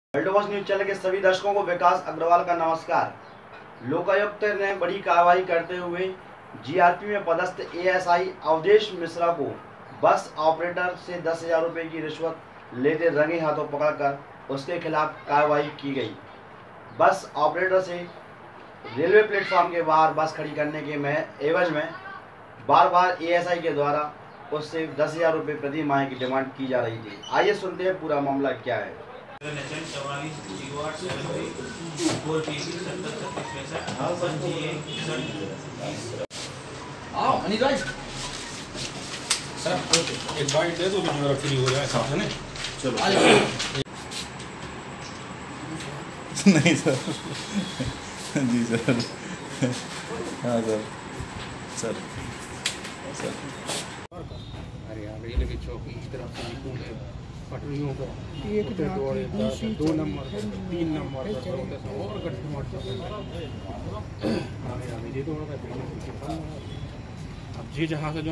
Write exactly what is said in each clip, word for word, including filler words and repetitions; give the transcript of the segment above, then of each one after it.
World news channel के सभी दर्शकों को विकास अग्रवाल का नमस्कार। लोकायुक्त ने बड़ी कार्रवाई करते हुए जीआरपी में पदस्थ एएसआई अवधेश मिश्रा को बस ऑपरेटर से दस हजार रुपये की रिश्वत लेते रंगे हाथों पकड़कर उसके खिलाफ कार्रवाई की गई। बस ऑपरेटर से रेलवे प्लेटफॉर्म के बाहर बस खड़ी करने के में एवज में बार बार एएसआई के द्वारा उससे दस हजार रुपये प्रति माह की डिमांड की जा रही थी। आइए सुनते हैं पूरा मामला क्या है। सर एक बाइट दे दो कि मेरा फ्री हो जाए साथ में। चलो नहीं सर जी सर हाँ सर सर सर अरे यार रेलवे की चौकी इस तरह से निकूंगे पटरियों को एक दो नंबर तीन नंबर और गड्ढे अब जी जहाँ से जो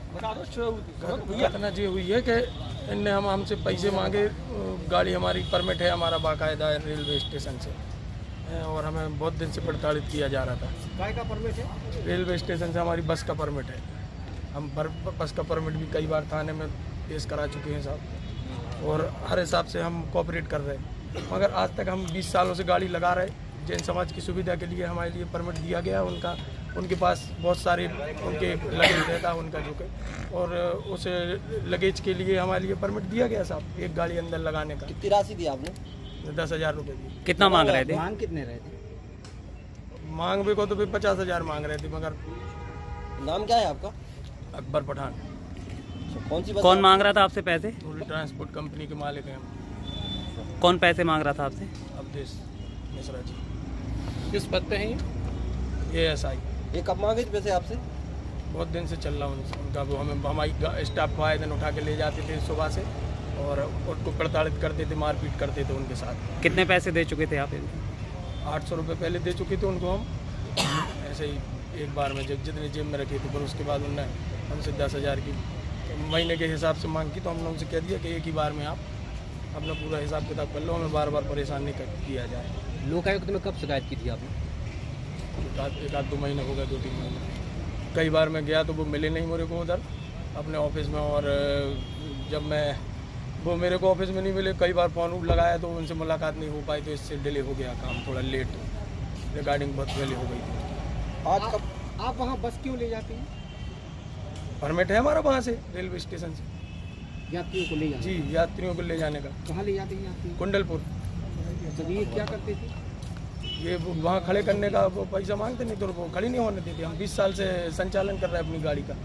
घटना जी हुई है कि इनने हम हमसे पैसे मांगे। गाड़ी हमारी परमिट है, हमारा बाकायदा है रेलवे स्टेशन से, और हमें बहुत दिन से प्रताड़ित किया जा रहा था। काय का परमिट है? रेलवे स्टेशन से हमारी बस का परमिट है। हम बस का परमिट भी कई बार थाने में पेश करा चुके हैं साहब, और हर हिसाब से हम कोऑपरेट कर रहे हैं, मगर आज तक हम बीस सालों से गाड़ी लगा रहे। जैन समाज की सुविधा के लिए हमारे लिए परमिट दिया गया। उनका उनके पास बहुत सारे उनके लगेज रहता है उनका जो कि, और उस लगेज के लिए हमारे लिए परमिट दिया गया साहब, एक गाड़ी अंदर लगाने का। कितनी राशि दी आपने? दस हजार रुपये दी। कितना मांग रहे थे? मांग कितने रहे थे? मांग भी को तो फिर पचास हजार मांग रहे थे, मगर। नाम क्या है आपका? अकबर पठान। कौन सी बस? कौन मांग रहा था आपसे पैसे? ट्रांसपोर्ट कंपनी के मालिक हैं हम। कौन पैसे मांग रहा था आपसे? अवधेश मिश्रा जी। किस पद पे हैं ये? एएसआई। ये कब मांगे थे पैसे आपसे? बहुत दिन से चल रहा उनसे उनका। वो हमें हमारी स्टाफ को आए दिन उठा के ले जाते थे सुबह से, और उनको प्रताड़ित करते थे, मारपीट करते थे उनके साथ। कितने पैसे दे चुके थे आप इनको? आठ सौ रुपये पहले दे चुके थे उनको हम, ऐसे ही एक बार में जब जितने जेब में रखे थे। पर उसके बाद उन्होंने हमसे दस हज़ार की महीने के हिसाब से मांग की, तो हम लोगों से कह दिया कि एक ही बार में आप अपना पूरा हिसाब किताब कर लो, हमें बार बार परेशान नहीं कर किया जाए। लोकायुक्त में कब शिकायत की थी आपने? एक आध दो महीने हो गए, दो तीन महीने। कई बार मैं गया तो वो मिले नहीं मेरे को उधर अपने ऑफिस में, और जब मैं वो मेरे को ऑफिस में नहीं मिले, कई बार फ़ोन लगाया तो उनसे मुलाकात नहीं हो पाई, तो इससे डिले हो गया काम, थोड़ा लेट रिगार्डिंग बहुत डिले हो गई थी। आज कब आप वहाँ बस क्यों ले जाते हैं? परमिट है हमारा वहाँ से रेलवे स्टेशन से यात्रियों को ले जाते? जी, यात्रियों को ले जाने का। कहाँ ले जाते हैं यात्री? कुंडलपुर। तो ये क्या करते थे? ये वहाँ खड़े करने का वो पैसा मांगते, नहीं तो वो खड़ी नहीं होने देते। हम बीस साल से संचालन कर रहे हैं अपनी गाड़ी का।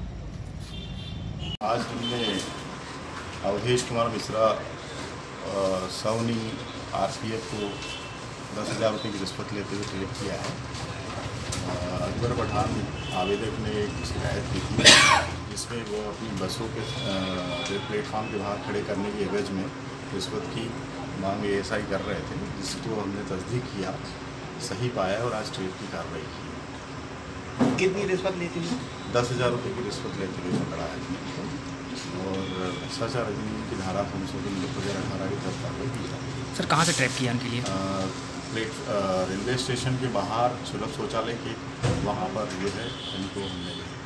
आज हमने अवधेश कुमार मिश्रा सौनी आरपीएफ को दस हज़ार रुपये की रिश्वत लेते हुए ट्रेप किया है। अकबर पठान आवेदक ने एक शिकायत की थी, जिसमें वो अपनी बसों के प्लेटफॉर्म के बाहर खड़े करने की एवज में रिश्वत की मांग एएसआई कर रहे थे, जिसको हमने तस्दीक किया, सही पाया और आज ट्रेप की कार्रवाई की। कितनी रिश्वत लेती थी? दस हज़ार रुपये की रिश्वत लेते हुए पकड़ा है, और भ्रष्टाचार अधिनियम की धारा संशोधन दो हज़ार अठारह की तरफ कार्रवाई की जाती है। सर कहाँ से ट्रैप किया इनके लिए? प्लेट रेलवे स्टेशन के बाहर सुलभ शौचालय के वहाँ पर जो है इनको हमने